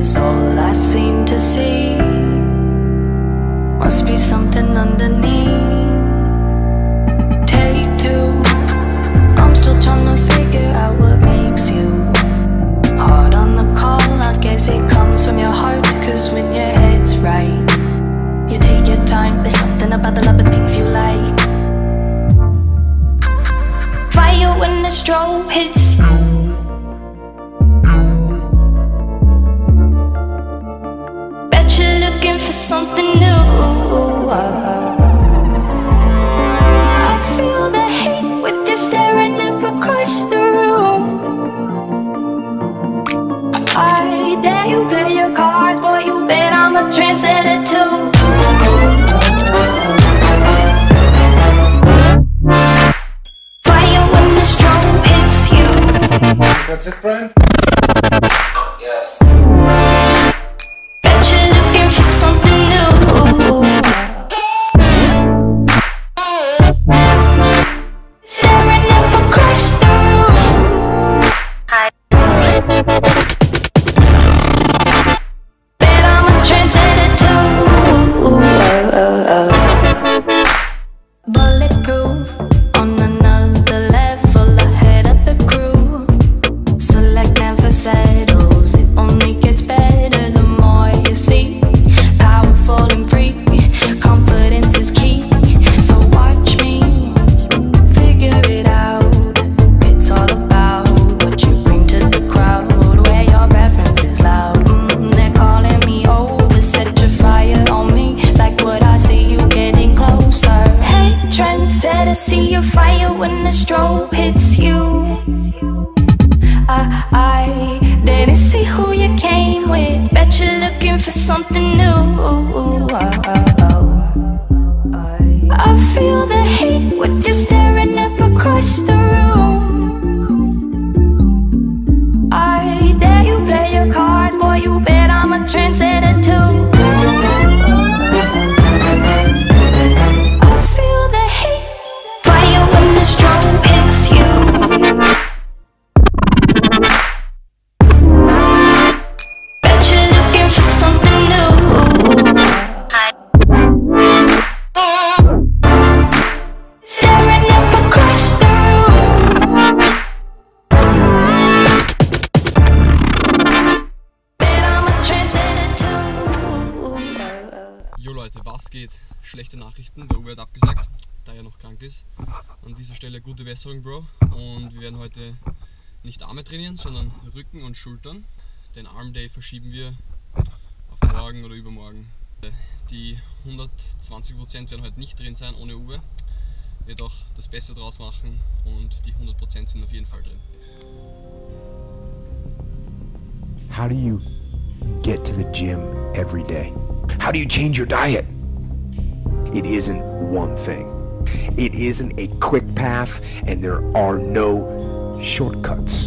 is all I seem to see. Must be something underneath. Take two. I'm still trying to figure out what makes you hard on the call. I guess it comes from your heart, cause when your head's right, you take your time. There's something about the love of things you like. Fire when the strobe hits you. Bet you're looking for something new. I feel the hate with you staring up across the room. I dare you play your cards, boy, you bet I'm a trendsetter too. Fire when the strobe hits you. That's it, Brian? Yes. Bet you're looking for something new. Staring up across the room. Bet I'm a trendsetter too. Bulletproof, on another level, ahead of the crew. Select never settles, it only gets better the more you see. Powerful and free, confidence is key. So watch me figure it out. It's all about what you bring to the crowd, where your reference is loud. They're calling me over, set your fire on me, like what I see you getting closer. Hey, trendsetter, see your fire when the strobe hits you. I didn't see who you came with. Bet you're looking for something new. I feel the hate with you staring up across the room. I dare you play your cards, boy, you bet I'm a trendsetter too. I feel the hate. Fire when the strobe hits you. Bet you're looking for something new. Staring up across the room. Bet I'm a trendsetter too. Jo Leute, was geht? Schlechte Nachrichten, der Uwe hat abgesagt, da er noch krank ist. An dieser Stelle gute Besserung, Bro. Und wir werden heute nicht Arme trainieren, sondern Rücken und Schultern. Den Arm Day verschieben wir auf morgen oder übermorgen. Die 120% werden heute nicht drin sein ohne Uwe. Wird auch das Beste draus machen und die 100% sind auf jeden Fall drin. How do you get to the gym every day? How do you change your diet? It isn't one thing. It isn't a quick path, and there are no shortcuts.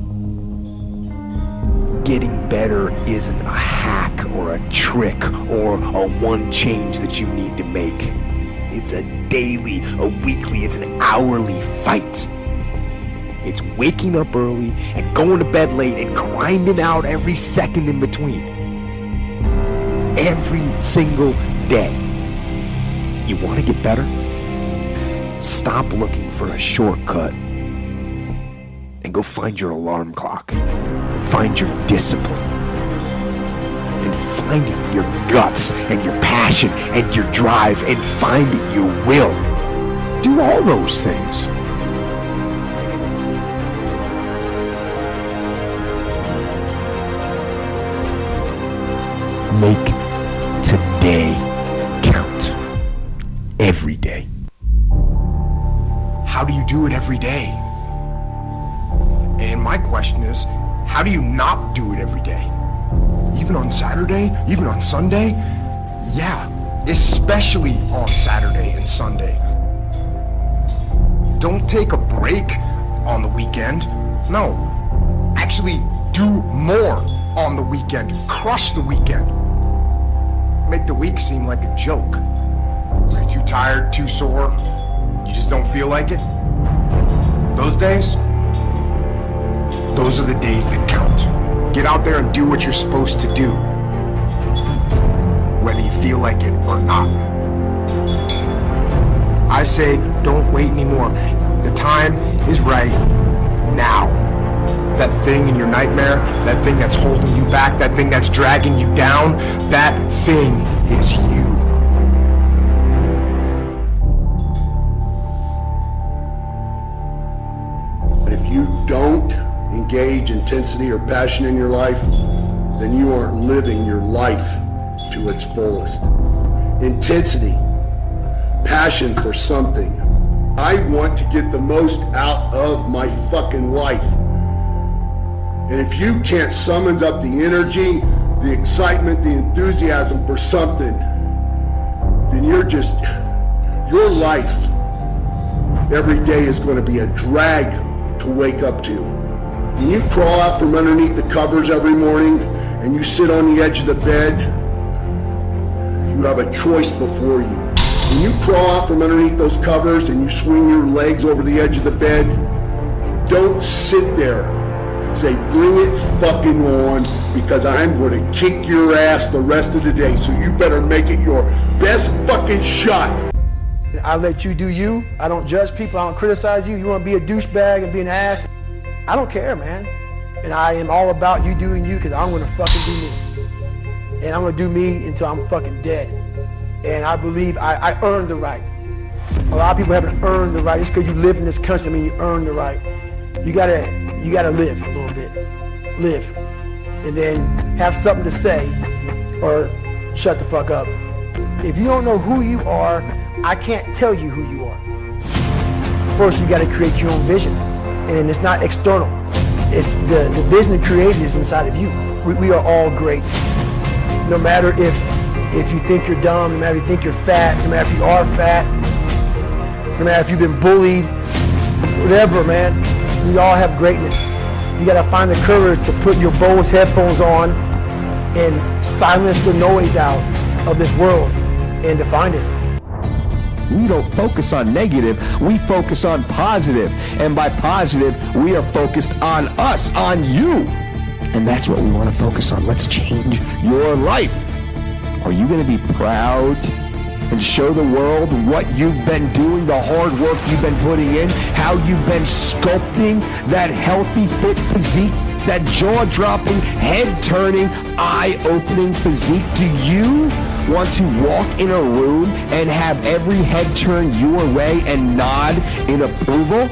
Getting better isn't a hack or a trick or a one change that you need to make. It's a daily, a weekly, it's an hourly fight. It's waking up early and going to bed late and grinding out every second in between. Every single day. You want to get better? Stop looking for a shortcut and go find your alarm clock. Find your discipline. And find it in your guts and your passion and your drive, and find it your will. Do all those things. Make today count. Every day. How do you do it every day? And my question is, how do you not do it every day? Even on Saturday? Even on Sunday? Yeah, especially on Saturday and Sunday. Don't take a break on the weekend. No, actually do more on the weekend. Crush the weekend. Make the week seem like a joke. You're too tired, too sore, you just don't feel like it. Those days, those are the days that count. Get out there and do what you're supposed to do, whether you feel like it or not. I say, don't wait anymore. The time is right now. That thing in your nightmare, that thing that's holding you back, that thing that's dragging you down, that thing is you. If you don't engage intensity or passion in your life, then you aren't living your life to its fullest. Intensity, passion for something. I want to get the most out of my fucking life. And if you can't summon up the energy, the excitement, the enthusiasm for something, then your life every day is going to be a drag to wake up to. When you crawl out from underneath the covers every morning and you sit on the edge of the bed, you have a choice before you. When you crawl out from underneath those covers and you swing your legs over the edge of the bed, don't sit there. Say, bring it fucking on, because I'm going to kick your ass the rest of the day, so you better make it your best fucking shot. I let you do you. I don't judge people. I don't criticize you. You want to be a douchebag and be an ass? I don't care, man. And I am all about you doing you, because I'm going to fucking do me. And I'm going to do me until I'm fucking dead. And I believe I earned the right. A lot of people haven't earned the right. Just because you live in this country, I mean, you earned the right. You gotta live a little bit. Live. And then have something to say, or shut the fuck up. If you don't know who you are, I can't tell you who you are. First, you gotta create your own vision. And it's not external. It's the vision created is inside of you. We are all great. No matter if you think you're dumb, no matter if you think you're fat, no matter if you are fat, no matter if you've been bullied, whatever, man. We all have greatness. You gotta find the courage to put your Bose headphones on and silence the noise out of this world and to find it. We don't focus on negative, we focus on positive. And by positive, we are focused on us, on you. And that's what we want to focus on. Let's change your life. Are you going to be proud and show the world what you've been doing, the hard work you've been putting in, how you've been sculpting that healthy, fit physique, that jaw-dropping, head-turning, eye-opening physique? Do you want to walk in a room and have every head turn your way and nod in approval?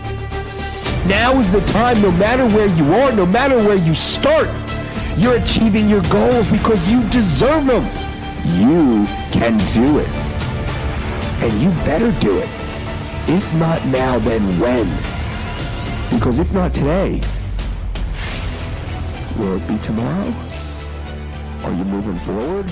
Now is the time, no matter where you are, no matter where you start, you're achieving your goals because you deserve them. You can do it. And you better do it. If not now, then when? Because if not today, will it be tomorrow? Are you moving forward?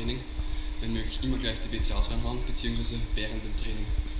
Training, wenn möglich immer gleich die BCAs reinhauen, beziehungsweise während dem Training.